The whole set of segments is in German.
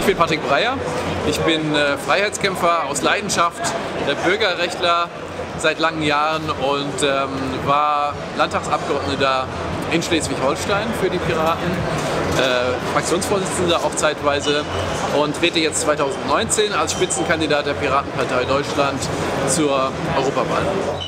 bin Patrick Breyer. Ich bin Freiheitskämpfer aus Leidenschaft, Bürgerrechtler seit langen Jahren und war Landtagsabgeordneter in Schleswig-Holstein für die Piraten, Fraktionsvorsitzender auch zeitweise und trete jetzt 2019 als Spitzenkandidat der Piratenpartei Deutschland zur Europawahl.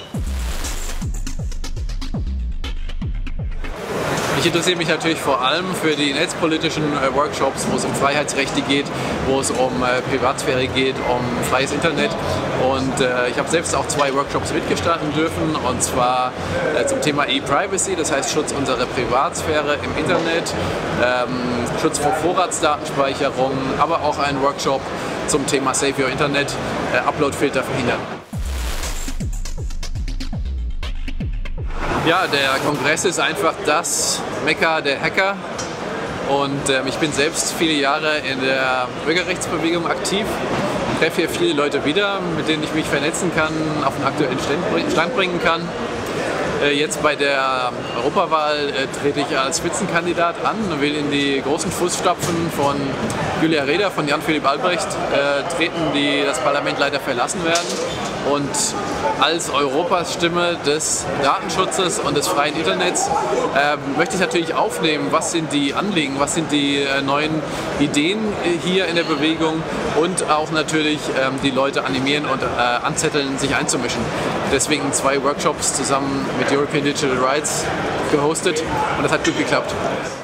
Ich interessiere mich natürlich vor allem für die netzpolitischen Workshops, wo es um Freiheitsrechte geht, wo es um Privatsphäre geht, um freies Internet. Und ich habe selbst auch 2 Workshops mitgestalten dürfen, und zwar zum Thema E-Privacy, das heißt Schutz unserer Privatsphäre im Internet, Schutz vor Vorratsdatenspeicherung, aber auch ein Workshop zum Thema Save Your Internet, Uploadfilter verhindern. Ja, der Kongress ist einfach das Mekka der Hacker und ich bin selbst viele Jahre in der Bürgerrechtsbewegung aktiv, treffe hier viele Leute wieder, mit denen ich mich vernetzen kann, auf den aktuellen Stand bringen kann. Jetzt bei der Europawahl trete ich als Spitzenkandidat an und will in die großen Fußstapfen von Julia Reda, von Jan-Philipp Albrecht treten, die das Parlament leider verlassen werden. Und als Europas Stimme des Datenschutzes und des freien Internets möchte ich natürlich aufnehmen, was sind die Anliegen, was sind die neuen Ideen hier in der Bewegung und auch natürlich die Leute animieren und anzetteln, sich einzumischen. Deswegen 2 Workshops zusammen mit European Digital Rights gehostet und das hat gut geklappt.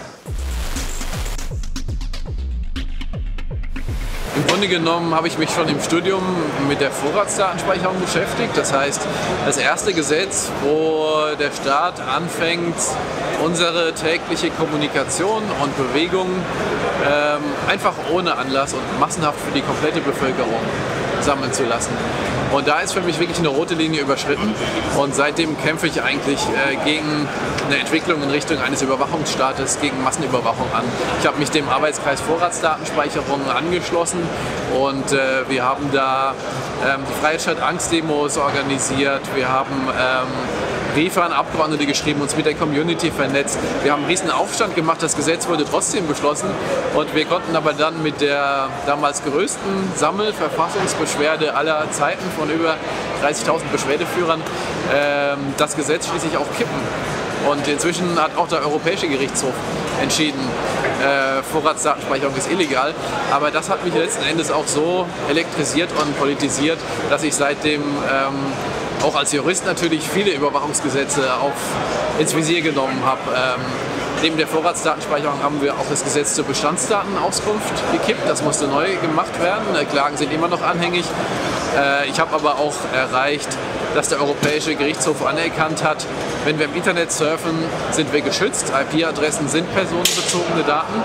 Im Grunde genommen habe ich mich schon im Studium mit der Vorratsdatenspeicherung beschäftigt. Das heißt, das erste Gesetz, wo der Staat anfängt, unsere tägliche Kommunikation und Bewegung einfach ohne Anlass und massenhaft für die komplette Bevölkerung sammeln zu lassen. Und da ist für mich wirklich eine rote Linie überschritten und seitdem kämpfe ich eigentlich gegen eine Entwicklung in Richtung eines Überwachungsstaates, gegen Massenüberwachung an. Ich habe mich dem Arbeitskreis Vorratsdatenspeicherung angeschlossen und wir haben da die Freiheit Angst-Demos organisiert, wir haben Briefe an Abgeordnete geschrieben, uns mit der Community vernetzt. Wir haben einen riesen Aufstand gemacht, das Gesetz wurde trotzdem beschlossen und wir konnten aber dann mit der damals größten Sammelverfassungsbeschwerde aller Zeiten von über 30.000 Beschwerdeführern das Gesetz schließlich auch kippen. Und inzwischen hat auch der Europäische Gerichtshof entschieden, Vorratsdatenspeicherung ist illegal. Aber das hat mich letzten Endes auch so elektrisiert und politisiert, dass ich seitdem auch als Jurist natürlich viele Überwachungsgesetze ins Visier genommen habe. Neben der Vorratsdatenspeicherung haben wir auch das Gesetz zur Bestandsdatenauskunft gekippt. Das musste neu gemacht werden. Klagen sind immer noch anhängig. Ich habe aber auch erreicht, dass der Europäische Gerichtshof anerkannt hat, wenn wir im Internet surfen, sind wir geschützt. IP-Adressen sind personenbezogene Daten.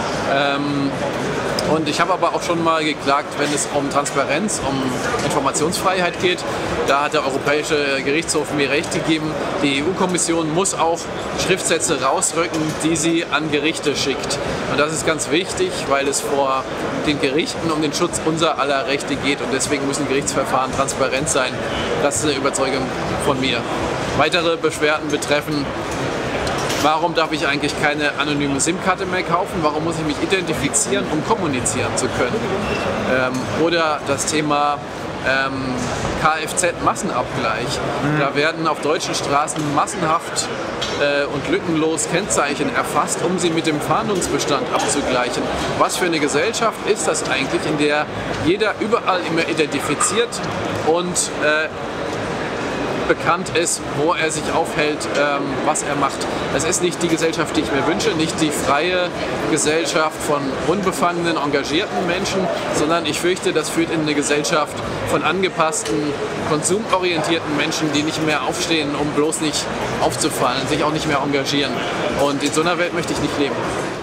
Und ich habe aber auch schon mal geklagt, wenn es um Transparenz, um Informationsfreiheit geht. Da hat der Europäische Gerichtshof mir recht gegeben. Die EU-Kommission muss auch Schriftsätze rausrücken, die sie an Gerichte schickt. Und das ist ganz wichtig, weil es vor den Gerichten um den Schutz unser aller Rechte geht. Und deswegen müssen Gerichtsverfahren transparent sein. Das ist eine Überzeugung von mir. Weitere Beschwerden betreffen: Warum darf ich eigentlich keine anonyme SIM-Karte mehr kaufen? Warum muss ich mich identifizieren, um kommunizieren zu können? Oder das Thema Kfz-Massenabgleich. Da werden auf deutschen Straßen massenhaft und lückenlos Kennzeichen erfasst, um sie mit dem Fahndungsbestand abzugleichen. Was für eine Gesellschaft ist das eigentlich, in der jeder überall immer identifiziert und bekannt ist, wo er sich aufhält, was er macht. Es ist nicht die Gesellschaft, die ich mir wünsche, nicht die freie Gesellschaft von unbefangenen, engagierten Menschen, sondern ich fürchte, das führt in eine Gesellschaft von angepassten, konsumorientierten Menschen, die nicht mehr aufstehen, um bloß nicht aufzufallen, sich auch nicht mehr engagieren. Und in so einer Welt möchte ich nicht leben.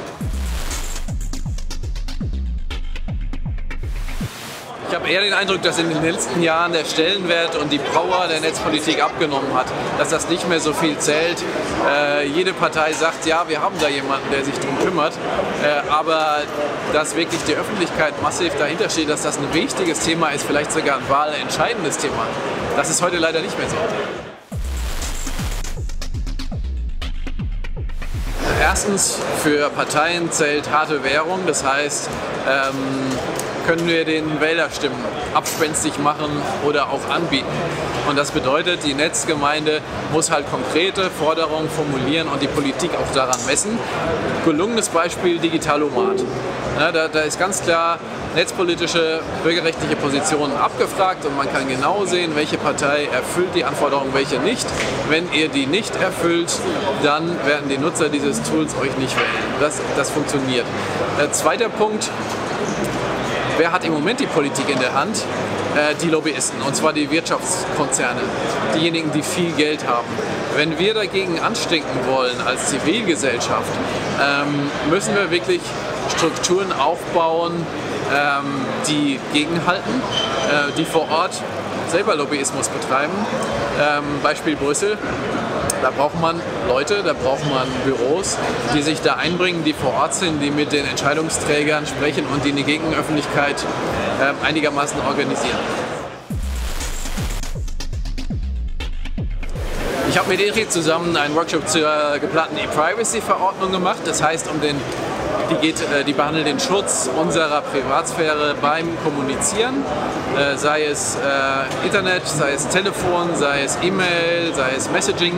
Ich habe eher den Eindruck, dass in den letzten Jahren der Stellenwert und die Power der Netzpolitik abgenommen hat, dass das nicht mehr so viel zählt. Jede Partei sagt, ja, wir haben da jemanden, der sich darum kümmert, aber dass wirklich die Öffentlichkeit massiv dahinter steht, dass das ein wichtiges Thema ist, vielleicht sogar ein wahlentscheidendes Thema, das ist heute leider nicht mehr so. Erstens, für Parteien zählt harte Währung, das heißt, können wir den Wählerstimmen abspenstig machen oder auch anbieten. Und das bedeutet, die Netzgemeinde muss halt konkrete Forderungen formulieren und die Politik auch daran messen. Gelungenes Beispiel Digitalomat. Ja, da ist ganz klar netzpolitische, bürgerrechtliche Positionen abgefragt und man kann genau sehen, welche Partei erfüllt die Anforderungen, welche nicht. Wenn ihr die nicht erfüllt, dann werden die Nutzer dieses Tools euch nicht wählen. Das funktioniert. Zweiter Punkt. Wer hat im Moment die Politik in der Hand? Die Lobbyisten, und zwar die Wirtschaftskonzerne, diejenigen, die viel Geld haben. Wenn wir dagegen anstinken wollen als Zivilgesellschaft, müssen wir wirklich Strukturen aufbauen, die gegenhalten, die vor Ort selber Lobbyismus betreiben. Beispiel Brüssel. Da braucht man Leute, da braucht man Büros, die sich da einbringen, die vor Ort sind, die mit den Entscheidungsträgern sprechen und die Gegenöffentlichkeit einigermaßen organisieren. Ich habe mit Eri zusammen einen Workshop zur geplanten E-Privacy-Verordnung gemacht. Das heißt, die behandelt den Schutz unserer Privatsphäre beim Kommunizieren, sei es Internet, sei es Telefon, sei es E-Mail, sei es Messaging.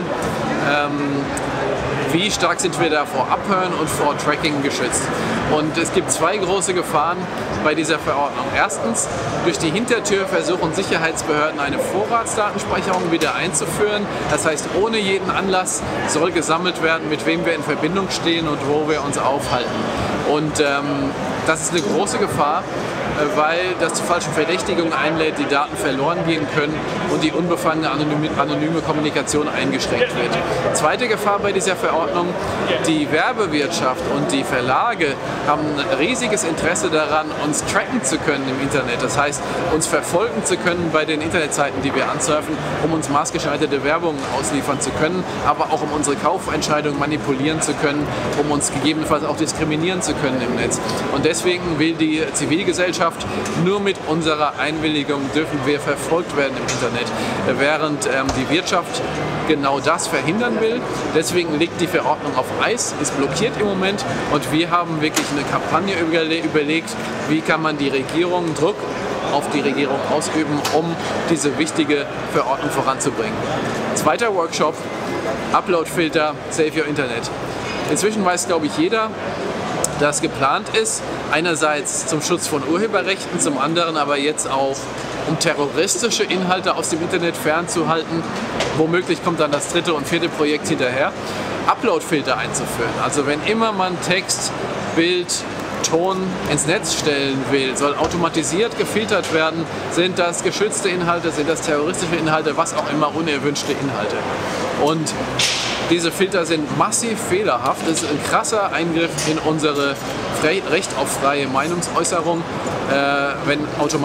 Wie stark sind wir da vor Abhören und vor Tracking geschützt? Und es gibt zwei große Gefahren bei dieser Verordnung. Erstens, durch die Hintertür versuchen Sicherheitsbehörden eine Vorratsdatenspeicherung wieder einzuführen. Das heißt, ohne jeden Anlass soll gesammelt werden, mit wem wir in Verbindung stehen und wo wir uns aufhalten. Und das ist eine große Gefahr, weil das zu falschen Verdächtigungen einlädt, die Daten verloren gehen können und die unbefangene anonyme Kommunikation eingeschränkt wird. Zweite Gefahr bei dieser Verordnung: Die Werbewirtschaft und die Verlage haben ein riesiges Interesse daran, uns tracken zu können im Internet. Das heißt, uns verfolgen zu können bei den Internetseiten, die wir ansurfen, um uns maßgeschneiderte Werbung ausliefern zu können, aber auch um unsere Kaufentscheidungen manipulieren zu können, um uns gegebenenfalls auch diskriminieren zu können im Netz. Und deswegen will die Zivilgesellschaft, nur mit unserer Einwilligung dürfen wir verfolgt werden im Internet, während die Wirtschaft genau das verhindern will. Deswegen liegt die Verordnung auf Eis, ist blockiert im Moment und wir haben wirklich eine Kampagne überlegt, wie kann man die Regierung, Druck auf die Regierung ausüben, um diese wichtige Verordnung voranzubringen. Zweiter Workshop: Uploadfilter, Save Your Internet. Inzwischen weiß, glaube ich, jeder, dass geplant ist, einerseits zum Schutz von Urheberrechten, zum anderen aber jetzt auch, um terroristische Inhalte aus dem Internet fernzuhalten. Womöglich kommt dann das dritte und vierte Projekt hinterher, Uploadfilter einzuführen. Also wenn immer man Text, Bild, Ton ins Netz stellen will, soll automatisiert gefiltert werden, sind das geschützte Inhalte, sind das terroristische Inhalte, was auch immer, unerwünschte Inhalte. Und diese Filter sind massiv fehlerhaft. Das ist ein krasser Eingriff in unsere Recht auf freie Meinungsäußerung, wenn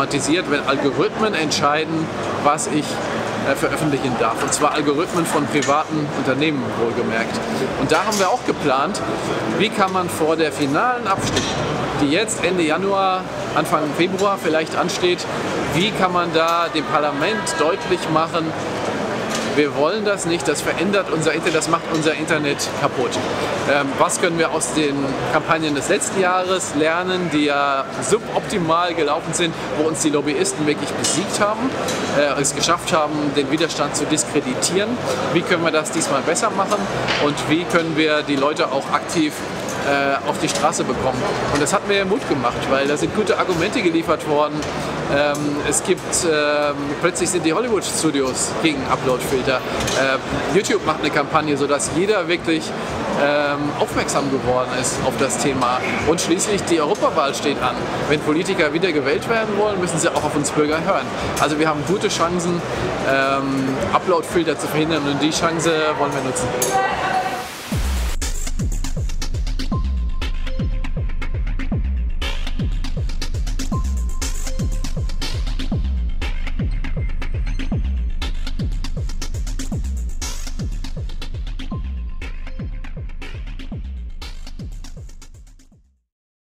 Algorithmen entscheiden, was ich veröffentlichen darf. Und zwar Algorithmen von privaten Unternehmen, wohlgemerkt. Und da haben wir auch geplant, wie kann man vor der finalen Abstimmung, die jetzt Ende Januar, Anfang Februar vielleicht ansteht, wie kann man da dem Parlament deutlich machen, wir wollen das nicht, das verändert unser Internet, das macht unser Internet kaputt. Was können wir aus den Kampagnen des letzten Jahres lernen, die ja suboptimal gelaufen sind, wo uns die Lobbyisten wirklich besiegt haben, es geschafft haben, den Widerstand zu diskreditieren? Wie können wir das diesmal besser machen und wie können wir die Leute auch aktiv auf die Straße bekommen? Und das hat mir Mut gemacht, weil da sind gute Argumente geliefert worden. Plötzlich sind die Hollywood-Studios gegen Uploadfilter. YouTube macht eine Kampagne, sodass jeder wirklich aufmerksam geworden ist auf das Thema. Und schließlich die Europawahl steht an. Wenn Politiker wieder gewählt werden wollen, müssen sie auch auf uns Bürger hören. Also wir haben gute Chancen, Uploadfilter zu verhindern und die Chance wollen wir nutzen.